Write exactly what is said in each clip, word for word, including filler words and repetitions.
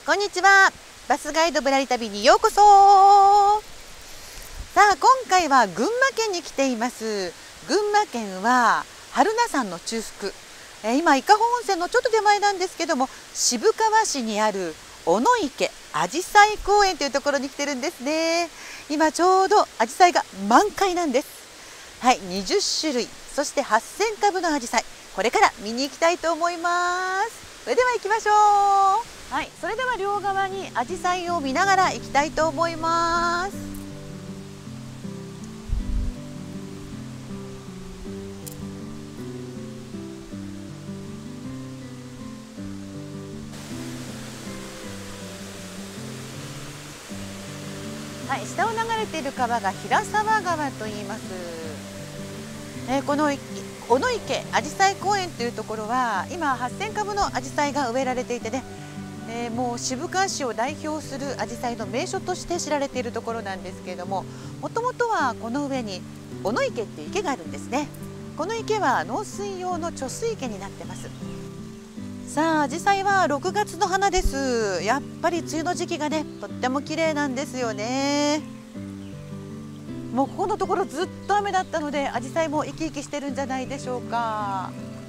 こんにちは。バスガイドぶらり旅にようこそ。さあ、今回は群馬県に来ています。群馬県は榛名山の中腹、えー、今伊香保温泉のちょっと手前なんですけども、渋川市にある小野池あじさい公園というところに来てるんですね。今ちょうどあじさいが満開なんです。はい、にじゅっしゅるい、そしてはっせんかぶのあじさい、これから見に行きたいと思います。それでは行きましょう。はい、それでは両側にアジサイを見ながら行きたいと思います。はい、下を流れている川が平沢川と言います。えー、この小野池あじさい公園というところは今はっせんかぶのアジサイが植えられていてね、えー、もう渋川市を代表するアジサイの名所として知られているところなんですけれども、もともとはこの上に小野池っていう池があるんですね。この池は農水用の貯水池になってます。さあ、アジサイはろくがつの花です。やっぱり梅雨の時期がね、とっても綺麗なんですよね。もうここのところずっと雨だったので、アジサイも生き生きしてるんじゃないでしょうか。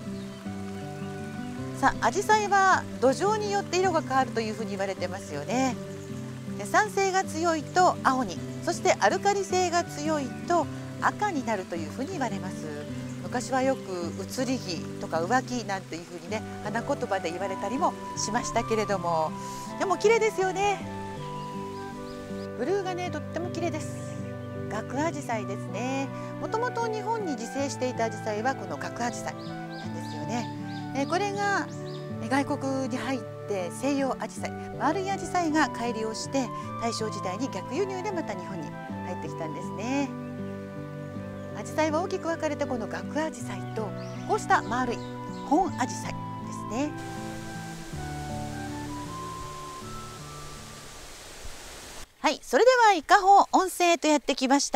さあ、アジサイは土壌によって色が変わるというふうに言われてますよね。酸性が強いと青に、そしてアルカリ性が強いと赤になるというふうに言われます。昔はよく移り気とか浮気なんていうふうにね、花言葉で言われたりもしましたけれども、でも綺麗ですよね。ブルーがね、とっても綺麗です。ガクアジサイですね。もともと日本に自生していたアジサイはこのガクアジサイなんですよね。えこれが外国に入って西洋アジサイ、丸いアジサイが改良して大正時代に逆輸入でまた日本に入ってきたんですね。アジサイは大きく分かれて、このガクアジサイとこうした丸い本アジサイですね。はい、それでは伊香保温泉へとやってきました。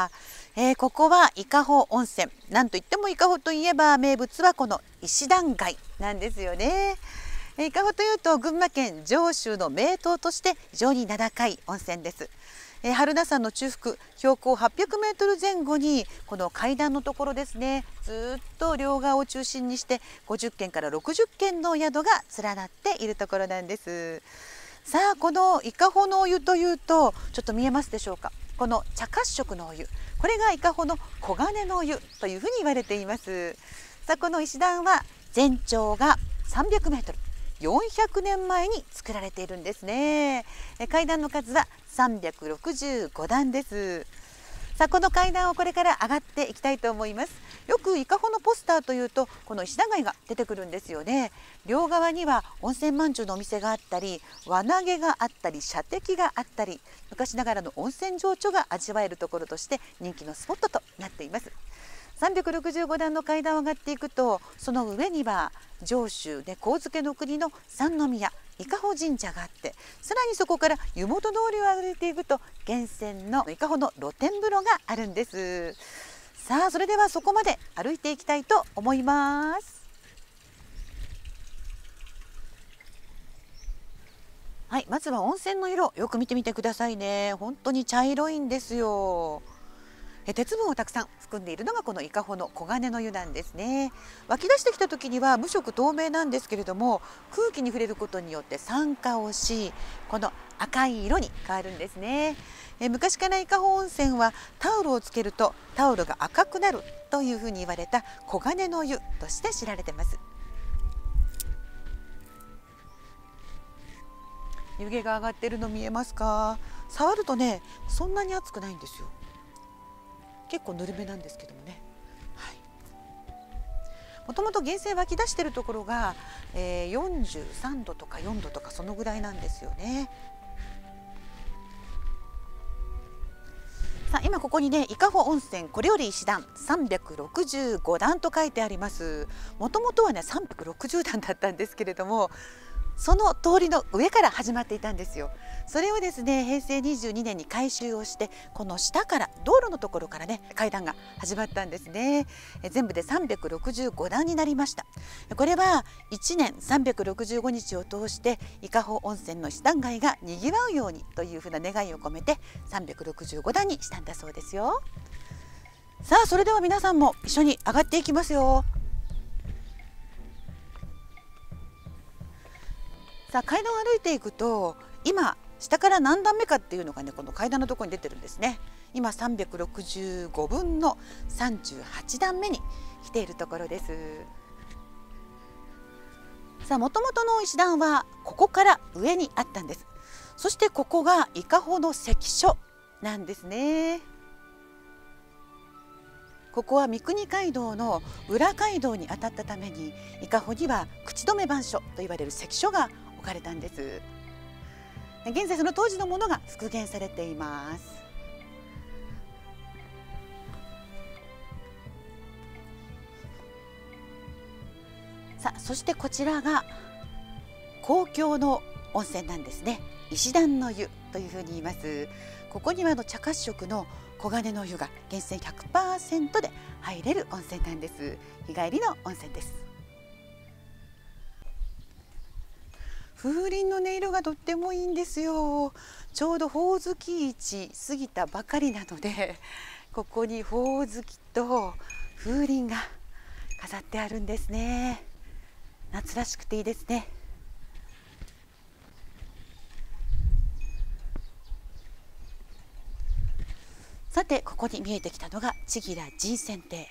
えー、ここは伊香保温泉。なんといっても伊香保といえば名物はこの石段街なんですよね。伊香保というと群馬県上州の名湯として非常に名高い温泉です。えー、榛名山の中腹、標高はっぴゃくメートルぜん後にこの階段のところですね、ずっと両側を中心にしてごじゅっけんからろくじゅっけんの宿が連なっているところなんです。さあ、この伊香保のお湯というとちょっと見えますでしょうか。この茶褐色のお湯、これが伊香保の黄金のお湯というふうに言われています。さあ、この石段は全長がさんびゃくメートル、よんひゃくねんまえに作られているんですね。階段の数はさんびゃくろくじゅうごだんです。さあ、この階段をこれから上がっていきたいと思います。よく伊香保のポスターというとこの石段街が出てくるんですよね。両側には温泉まんじゅうのお店があったり、輪投げがあったり、射的があったり、昔ながらの温泉情緒が味わえるところとして人気のスポットとなっています。さんびゃくろくじゅうごだんの階段を上がっていくと、その上には上州で神付の国の三宮伊香保神社があって、さらにそこから湯本通りを歩いていくと源泉の伊香保の露天風呂があるんです。さあ、それではそこまで歩いていきたいと思います。はい、まずは温泉の色、よく見てみてくださいね。本当に茶色いんですよ。え鉄分をたくさん含んでいるのがこの伊香保の黄金の湯なんですね。湧き出してきた時には無色透明なんですけれども、空気に触れることによって酸化をし、この赤い色に変わるんですね。え昔から伊香保温泉はタオルをつけるとタオルが赤くなるというふうに言われた黄金の湯として知られています。湯気が上がっているの見えますか。触るとね、そんなに熱くないんですよ。結構ぬるめなんですけどもね。はい、もともと源泉湧き出しているところが、えー、よんじゅうさんどとかよんどとかそのぐらいなんですよね。さあ、今ここにね、伊香保温泉これより石段さんびゃくろくじゅうごだんと書いてあります。もともとはねさんびゃくろくじゅうだんだったんですけれども、 その通りの上から始まっていたんですよ。それをですねへいせいにじゅうにねんに改修をして、この下から道路のところからね階段が始まったんですね。え全部でさんびゃくろくじゅうごだんになりました。これはいちねんさんびゃくろくじゅうごにちを通して伊香保温泉の石段街がにぎわうようにというふうな願いを込めてさんびゃくろくじゅうごだんにしたんだそうですよ。さあそれでは皆さんも一緒に上がっていきますよ。さあ階段を歩いていくと、今下から何段目かっていうのがねこの階段のところに出てるんですね。今さんびゃくろくじゅうごぶんのさんじゅうはちだんめに来ているところです。さあもともとの石段はここから上にあったんです。そしてここが伊香保の関所なんですね。ここは三国街道の裏街道に当たったために、伊香保には口止め番所と言われる関所が置かれたんです。現在その当時のものが復元されています。さあそしてこちらが公共の温泉なんですね。石段の湯というふうに言います。ここにはあの茶褐色の黄金の湯が源泉 ひゃくパーセント で入れる温泉なんです。日帰りの温泉です。風鈴の音色がとってもいいんですよ。ちょうどほおずき市過ぎたばかりなので、ここにほおずきと風鈴が飾ってあるんですね。夏らしくていいですね。さてここに見えてきたのが千吉良神泉亭。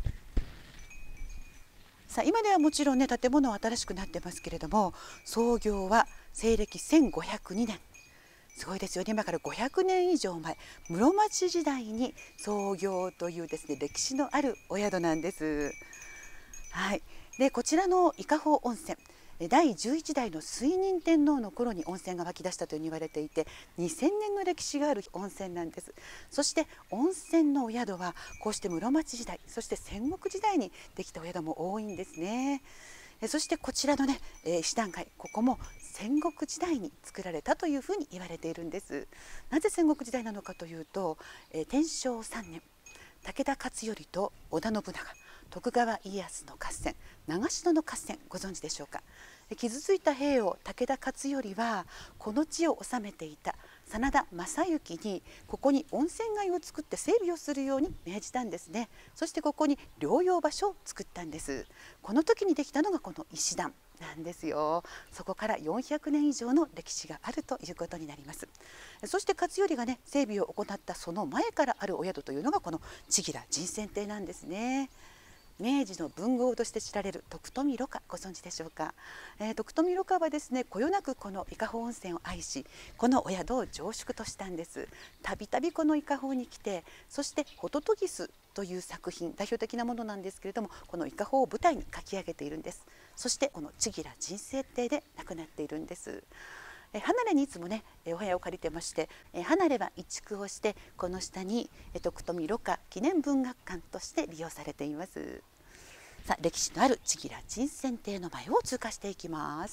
さあ今ではもちろんね建物は新しくなってますけれども、創業は西暦せんごひゃくにねん、すごいですよね。今からごひゃくねん以上前、室町時代に創業というですね歴史のあるお宿なんです。はい、でこちらの伊香保温泉、だいじゅういちだいの水仁天皇の頃に温泉が湧き出したというふうに言われていて、にせんねんの歴史がある温泉なんです。そして温泉のお宿はこうして室町時代、そして戦国時代にできたお宿も多いんですね。そしてこちらのね石段街、ここも戦国時代に作られたというふうに言われているんです。なぜ戦国時代なのかというと、天正さんねん、武田勝頼と織田信長、徳川家康の合戦、長篠の合戦、ご存知でしょうか。傷ついた兵を武田勝頼はこの地を治めていた真田昌幸にここに温泉街を作って整備をするように命じたんですね。そしてここに療養場所を作ったんです。この時にできたのがこの石段なんですよ。そこからよんひゃくねん以上の歴史があるということになります。そして勝頼がね整備を行ったその前からあるお宿というのがこの千吉良神泉亭なんですね。明治の文豪として知られる徳富蘆花、ご存知でしょうか。えー、徳富蘆花はですねこよなくこの伊香保温泉を愛し、このお宿を常宿としたんです。たびたびこの伊香保に来て、そしてホトトギスという作品、代表的なものなんですけれども、この伊香保を舞台に書き上げているんです。そしてこの千吉良神泉亭で亡くなっているんです。え離れにいつもねお部屋を借りてまして、え離れは移築をしてこの下にえ徳富蘆花記念文学館として利用されています。さあ歴史のある千吉良神泉亭の前を通過していきます。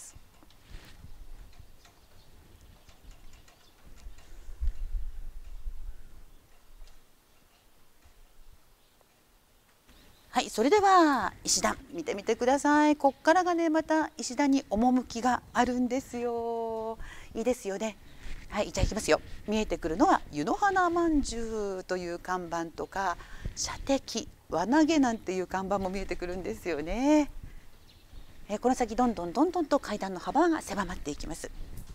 はい、それでは石段見てみてください。こっからがねまた石段に趣があるんですよ。いいですよね。はい、じゃあ行きますよ。見えてくるのは湯の花まんじゅうという看板とか、射的輪投げなんていう看板も見えてくるんですよね。えこの先どんどんどんどんと階段の幅が狭まっていきます。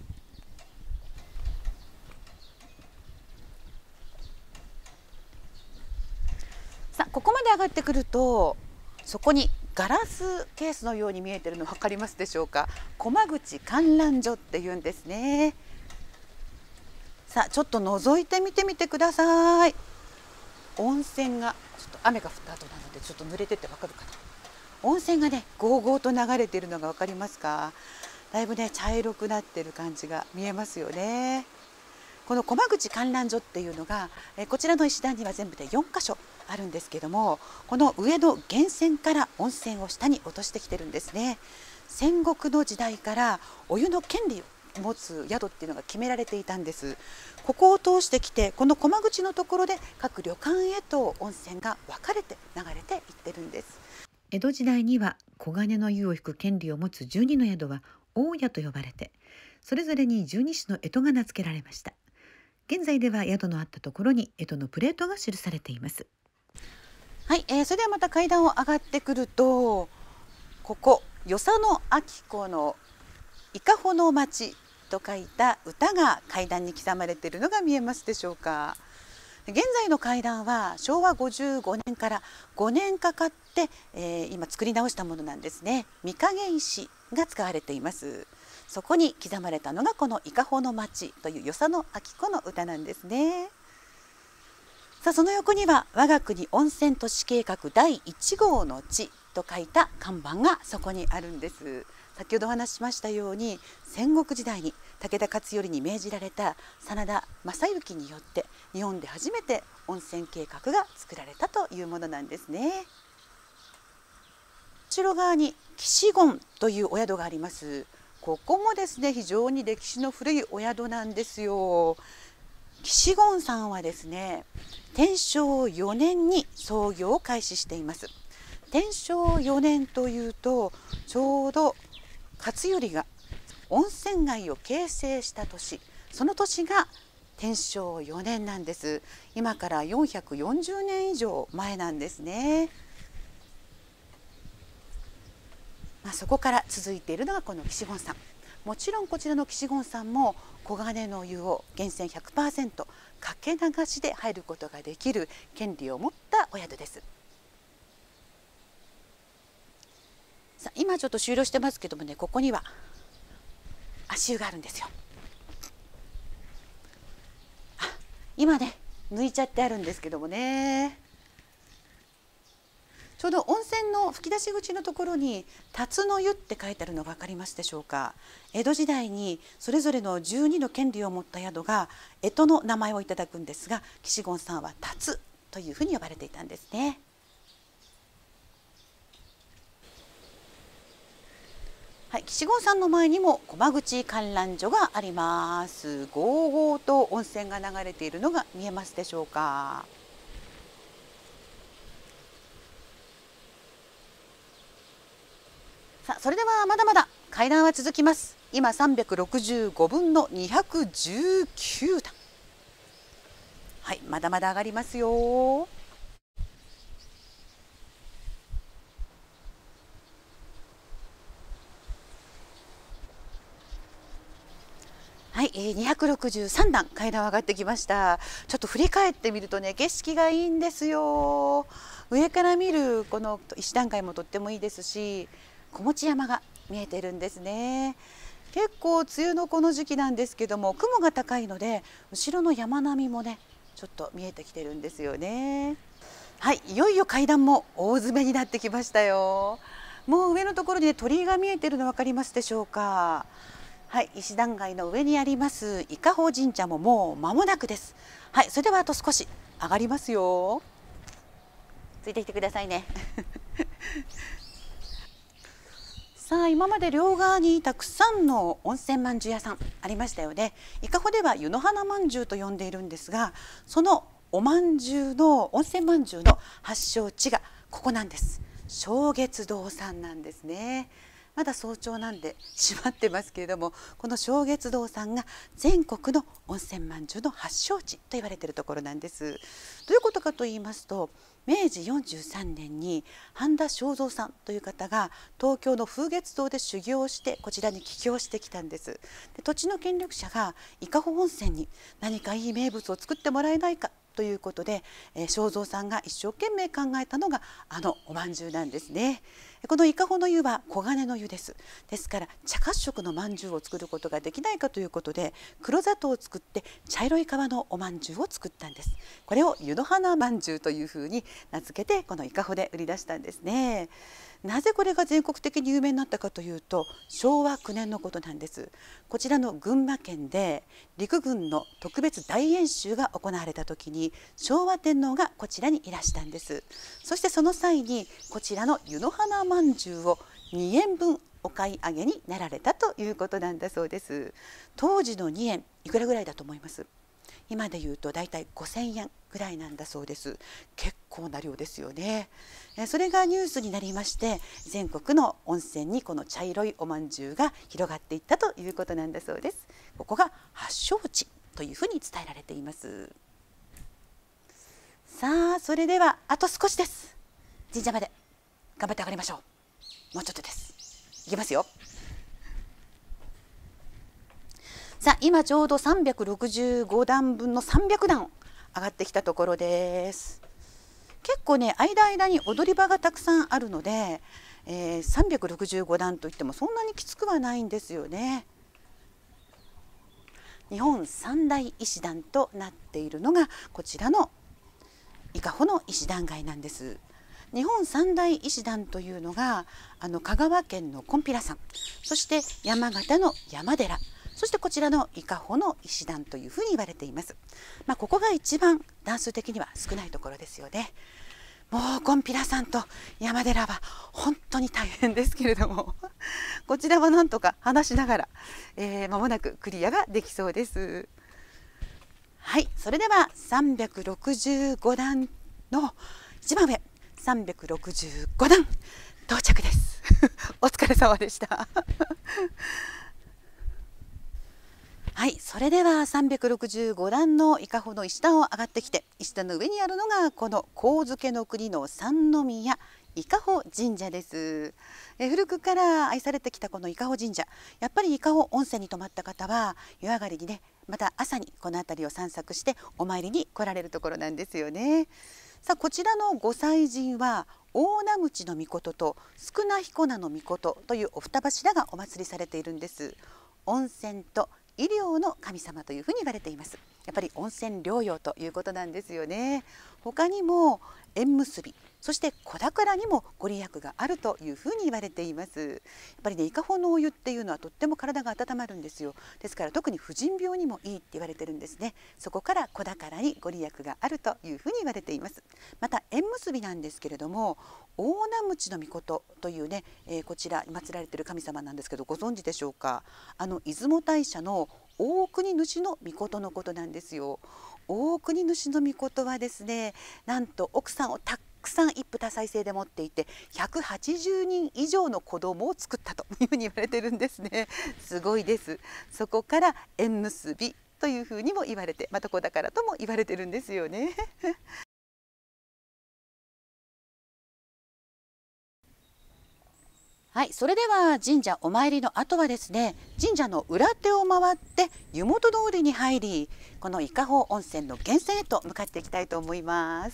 さあここまで上がってくると、そこにガラスケースのように見えてるの分かりますでしょうか。駒口観覧所っていうんですね。さあちょっと覗いてみてみてください。温泉がちょっと雨が降った後なのでちょっと濡れてて分かるかな。温泉がねゴーゴーと流れているのが分かりますか。だいぶね茶色くなってる感じが見えますよね。この駒口観覧所っていうのがえこちらの石段には全部でよんかしょあるんですけども、この上の源泉から温泉を下に落としてきてるんですね。 戦国の時代からお湯の権利を持つ宿っていうのが決められていたんです。ここを通してきて、この駒口のところで各旅館へと温泉が分かれて流れていってるんです。江戸時代には黄金の湯を引く権利を持つじゅうにの宿は大谷と呼ばれて、それぞれにじゅうに種の干支が名付けられました。現在では宿のあったところに干支のプレートが記されています。はい、えー、それではまた階段を上がってくると、ここ与謝野晶子の伊香保の町と書いた歌が階段に刻まれているのが見えますでしょうか。現在の階段はしょうわごじゅうごねんからごねんかかって、えー、今作り直したものなんですね。御影石が使われています。そこに刻まれたのがこの伊香保の町という与謝野晶子の歌なんですね。さあ、その横には我が国温泉都市計画だいいち号の地と書いた看板がそこにあるんです。先ほどお話ししましたように、戦国時代に武田勝頼に命じられた真田昌幸によって日本で初めて温泉計画が作られたというものなんですね。後ろ側に岸権というお宿があります。ここもですね、非常に歴史の古いお宿なんですよ。岸権さんはですね、天正よねんに創業を開始しています。天正よねんというと、ちょうど勝頼が温泉街を形成した年、その年が天正よねんなんです。今からよんひゃくよんじゅうねん以上前なんですね。まあ、そこから続いているのがこの岸権さん。もちろんこちらの岸権さんも黄金の湯を源泉 ひゃくパーセント かけ流しで入ることができる権利を持ったお宿です。さあ、今ちょっと終了してますけどもね、ここには足湯があるんですよ。あ、今ね抜いちゃってあるんですけどもね、ちょうど温泉の吹き出し口のところに辰の湯って書いてあるのが分かりますでしょうか。江戸時代にそれぞれのじゅうにの権利を持った宿が干支の名前をいただくんですが、岸権さんは辰というふうに呼ばれていたんですね。はい、岸権さんの前にも駒口観覧所があります。ゴーゴーと温泉が流れているのが見えますでしょうか。さあ、それではまだまだ階段は続きます。今さんびゃくろくじゅうごぶんのにひゃくじゅうきゅうだん。はい、まだまだ上がりますよ。はい、えー、にひゃくろくじゅうさんだん階段上がってきました。ちょっと振り返ってみるとね、景色がいいんですよ。上から見るこの石段階もとってもいいですし、小持山が見えてるんですね。結構梅雨のこの時期なんですけども、雲が高いので後ろの山並みもねちょっと見えてきてるんですよね。はい、いよいよ階段も大詰めになってきましたよ。もう上のところに、ね、鳥居が見えてるの分かりますでしょうか。はい、石段街の上にあります伊香保神社ももう間もなくです。はい、それではあと少し上がりますよ。ついてきてくださいね。さあ、今まで両側にたくさんの温泉まんじゅう屋さんありましたよね。伊香保では湯の花まんじゅうと呼んでいるんですが、そのおまんじゅうの温泉まんじゅうの発祥地がここなんです。正月堂さんなんですね。まだ早朝なんで閉まってますけれども、この正月堂さんが全国の温泉まんじゅうの発祥地と言われているところなんです。どういうことかと言いますと、めいじよんじゅうさんねんに半田正蔵さんという方が東京の風月堂で修行をしてこちらに帰郷してきたんです。で、土地の権力者が伊香保温泉に何かいい名物を作ってもらえないかということで、えー、正蔵さんが一生懸命考えたのがあのおまんじゅうなんですね。この伊香保の湯は黄金の湯です。ですから茶褐色のまんじゅうを作ることができないかということで、黒砂糖を作って茶色い皮のおまんじゅうを作ったんです。これを湯の花まんじゅうというふうに名付けて、この伊香保で売り出したんですね。なぜこれが全国的に有名になったかというと、しょうわくねんのことなんです。こちらの群馬県で陸軍の特別大演習が行われた時に昭和天皇がこちらにいらしたんです。そしてその際にこちらの湯の花まんじゅうをにえんぶんお買い上げになられたということなんだそうです。当時のにえんいくらぐらいだと思います？今でいうとだいたいごせんえんぐらいなんだそうです。結構な量ですよね。それがニュースになりまして、全国の温泉にこの茶色いおまんじゅうが広がっていったということなんだそうです。ここが発祥地というふうに伝えられています。さあ、それではあと少しです。神社まで頑張って上がりましょう。もうちょっとです。いきますよ。さあ、今ちょうどさんびゃくろくじゅうごだんぶんのさんびゃくだん上がってきたところです。結構ね、間間に踊り場がたくさんあるので、えー、さんびゃくろくじゅうごだんといってもそんなにきつくはないんですよね。日本三大石段となっているのがこちらの伊香保の石段街なんです。日本三大石段というのがあの香川県の金毘羅山、そして山形の山寺、そしてこちらの伊香保の石段というふうに言われています。まあ、ここが一番段数的には少ないところですよね。もう金毘羅山と山寺は本当に大変ですけれどもこちらはなんとか話しながら、えー、間もなくクリアができそうです。はい、それではさんびゃくろくじゅうごだんの一番上さんびゃくろくじゅうごだん到着ですお疲れ様でしたはい、それではさんびゃくろくじゅうごだんの伊香保の石段を上がってきて、石段の上にあるのがこの神付の国の三宮伊香保神社です。え古くから愛されてきたこの伊香保神社、やっぱり伊香保温泉に泊まった方は湯上がりにね、また朝にこの辺りを散策してお参りに来られるところなんですよね。さあ、こちらのご祭神は大名鞭の命と宿名彦名の命というお二柱がお祭りされているんです。温泉と医療の神様というふうに言われています。やっぱり温泉療養ということなんですよね。他にも縁結び、そして子宝にもご利益があるというふうに言われています。やっぱりね、伊香保のお湯っていうのはとっても体が温まるんですよ。ですから特に婦人病にもいいって言われてるんですね。そこから子宝にご利益があるというふうに言われています。また縁結びなんですけれども、大名鞭の命というね、えー、こちらに祀られている神様なんですけど、ご存知でしょうか。あの出雲大社の大国主の命のことなんですよ。大国主の命はですね、なんと奥さんをたくさん一夫多妻制で持っていてひゃくはちじゅうにん以上の子供を作ったというふうに言われてるんですね。すごいです。そこから縁結びというふうにも言われて、また子宝とも言われてるんですよね。はい、それでは神社お参りの後はですね、神社の裏手を回って湯本通りに入り、この伊香保温泉の源泉へと向かっていきたいと思います。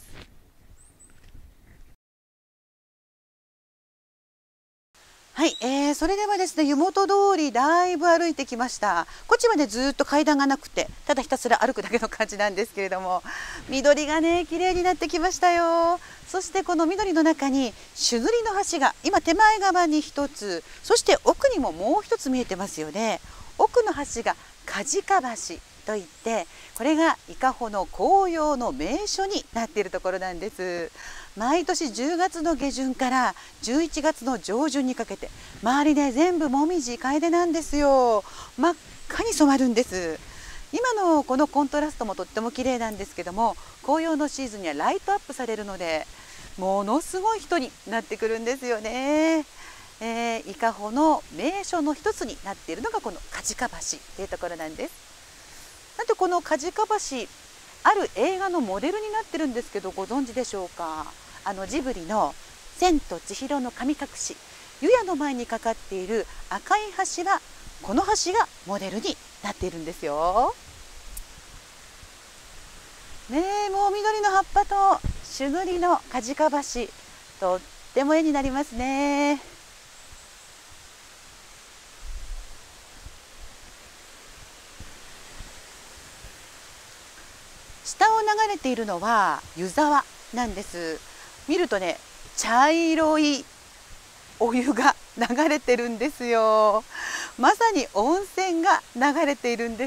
はい、えー、それではですね、湯本通りだいぶ歩いてきました。こっちまでずっと階段がなくて、ただひたすら歩くだけの感じなんですけれども、緑がね綺麗になってきましたよ。そしてこの緑の中に朱塗りの橋が今手前側に一つ、そして奥にももう一つ見えてますよね。奥の橋が梶賀橋といって、これが伊香保の紅葉の名所になっているところなんです。毎年じゅうがつの下旬からじゅういちがつの上旬にかけて、周りね全部もみじ楓なんですよ。真っ赤に染まるんです。今のこのコントラストもとっても綺麗なんですけども、紅葉のシーズンにはライトアップされるのでものすごい人になってくるんですよね。えー、伊香保の名所の一つになっているのがこの梶賀橋というところなんです。なんでこの梶賀橋、ある映画のモデルになってるんですけど、ご存知でしょうか。あのジブリの「千と千尋の神隠し」、湯屋の前にかかっている赤い橋はこの橋がモデルになっているんですよ。ねえ、もう緑の葉っぱと朱塗りの梶賀橋、とっても絵になりますね。下を流れているのは湯沢なんです。見るとね、茶色いお湯が流れてるんですよ。まさに温泉が流れているんです。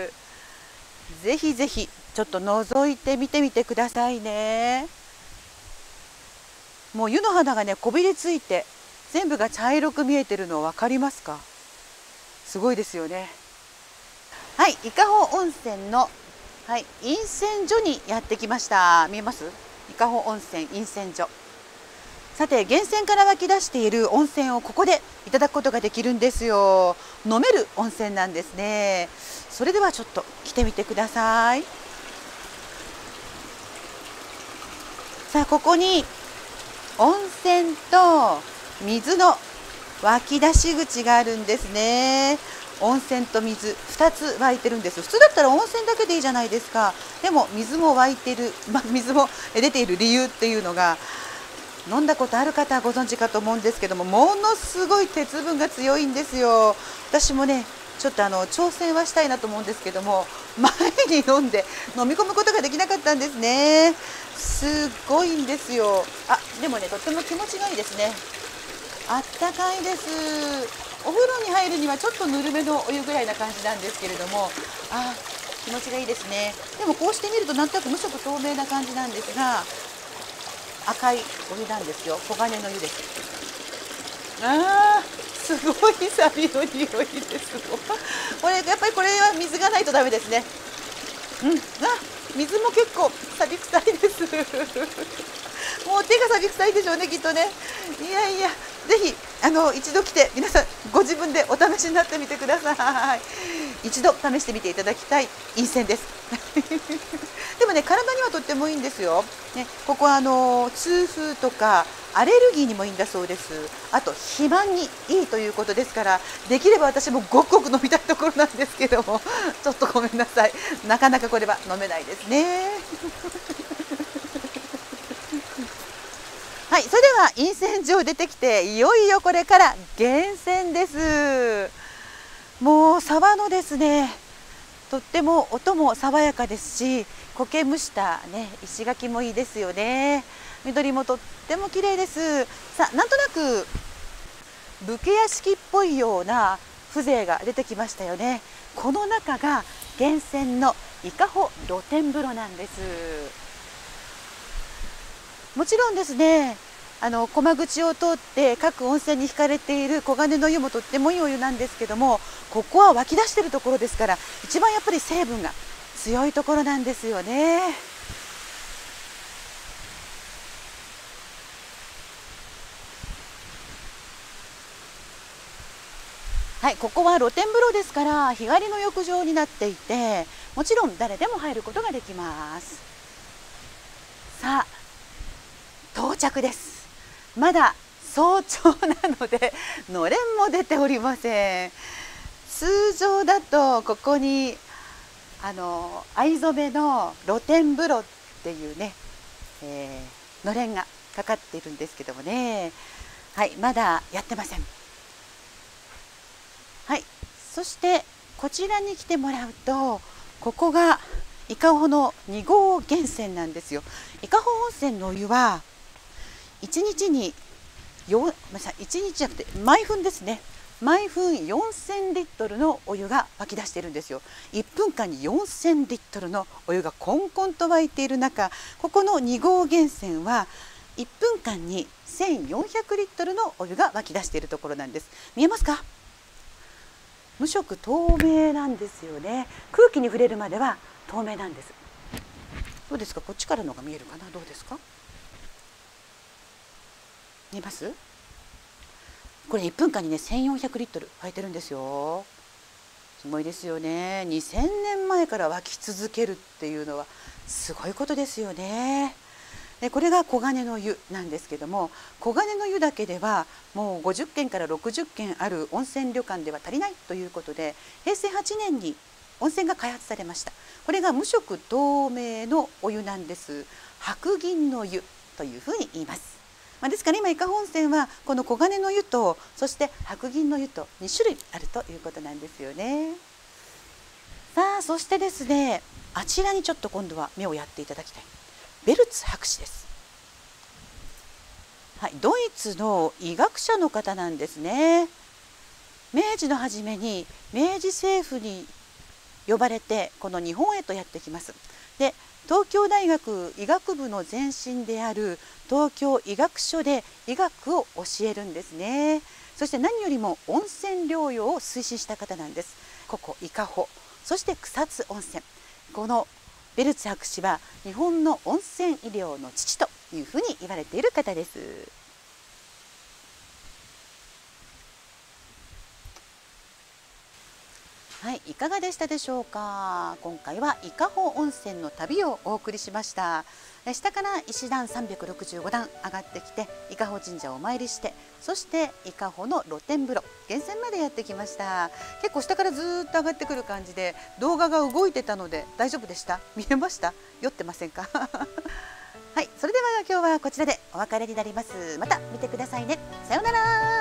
ぜひぜひちょっと覗いてみてみてくださいね。もう湯の肌がねこびりついて全部が茶色く見えてるの分かりますか？すごいですよね。はい、伊香保温泉の、はい、飲泉所にやってきました。見えます？伊香保温泉飲泉所。さて、源泉から湧き出している温泉をここでいただくことができるんですよ。飲める温泉なんですね。それではちょっと来てみてください。さあ、ここに温泉と水の湧き出し口があるんですね。温泉と水ふたつ湧いてるんです。普通だったら温泉だけでいいじゃないですか。でも水も湧いてる、ま、水も出ている理由っていうのが、飲んだことある方はご存知かと思うんですけども、ものすごい鉄分が強いんですよ。私もね、ちょっとあの挑戦はしたいなと思うんですけども、前に飲んで飲み込むことができなかったんですね。すごいんですよ。あ、でもね、とっても気持ちがいいですね。あったかいです。お風呂に入るにはちょっとぬるめのお湯ぐらいな感じなんですけれども、あ、気持ちがいいですね。でもこうして見るとなんとなく無色透明な感じなんですが、赤いお湯なんですよ。黄金の湯です。あー、すごいサビの匂いです。これやっぱりこれは水がないとダメですね。うん、あ、水も結構サビ臭いです。もう手がサビ臭いでしょうね、きっとね。いやいや、ぜひあの一度来て皆さんご自分でお試しになってみてください。一度試してみていただきたい飲泉です。でもね、体にはとってもいいんですよ。ね、ここはあの痛風とかアレルギーにもいいんだそうです。あと肥満にいいということですから、できれば私もごくごく飲みたいところなんですけども、ちょっとごめんなさい。なかなかこれは飲めないですね。はい、それでは飲泉所を出てきて、いよいよこれから源泉です。もう沢のですね、とっても音も爽やかですし、苔むしたね石垣もいいですよね。緑もとっても綺麗です。さあ、なんとなく武家屋敷っぽいような風情が出てきましたよね。この中が源泉の伊香保露天風呂なんです。もちろんですね、あの駒口を通って各温泉に引かれている黄金の湯もとってもいいお湯なんですけども、ここは湧き出しているところですから、一番やっぱり成分が強いところなんですよね。はい、ここは露天風呂ですから日帰りの浴場になっていて、もちろん誰でも入ることができます。さあ、到着です。まだ早朝なのでのれんも出ておりません。通常だとここにあの藍染めの露天風呂っていうね、えー、のれんがかかっているんですけどもね、はい、まだやってません。はい、そしてこちらに来てもらうと、ここが伊香保のに号源泉なんですよ。伊香保温泉のお湯はいちにちによ、ごめんなさい、いちにちじゃなくて毎分ですね、毎分よんせんリットルのお湯が湧き出しているんですよ。いっぷんかんによんせんリットルのお湯がこんこんと湧いている中、ここのに号源泉はいっぷんかんにせんよんひゃくリットルのお湯が湧き出しているところなんです。見えますか？無色透明なんですよね。空気に触れるまでは透明なんです。どうですか？こっちからのが見えるかな？どうですか？見えます？これいっぷんかんにねせんよんひゃくリットル湧いてるんですよ。すごいですよね。にせんねんまえから湧き続けるっていうのはすごいことですよね。でこれが黄金の湯なんですけども、黄金の湯だけではもうごじゅっけんからろくじゅっけんある温泉旅館では足りないということで、へいせいはちねんに温泉が開発されました。これが無色透明のお湯なんです。白銀の湯というふうに言います。まあ、ですから今伊香保温泉はこの黄金の湯とそして白銀の湯とにしゅるいあるということなんですよね。さあ、そしてですね、あちらにちょっと今度は目をやっていただきたい。ベルツ博士です。はい、ドイツの医学者の方なんですね。明治の初めに明治政府に呼ばれてこの日本へとやってきます。で東京大学医学部の前身である東京医学所で医学を教えるんですね。そして何よりも温泉療養を推進した方なんです。ここ伊香保、そして草津温泉、このベルツ博士は日本の温泉医療の父というふうに言われている方です。はい、いかがでしたでしょうか。今回は伊香保温泉の旅をお送りしました。下から石段さんびゃくろくじゅうごだん上がってきて伊香保神社をお参りして、そして伊香保の露天風呂源泉までやってきました。結構下からずっと上がってくる感じで動画が動いてたので大丈夫でした？見えました？酔ってませんか？はい、それでは今日はこちらでお別れになります。また見てくださいね。さようなら。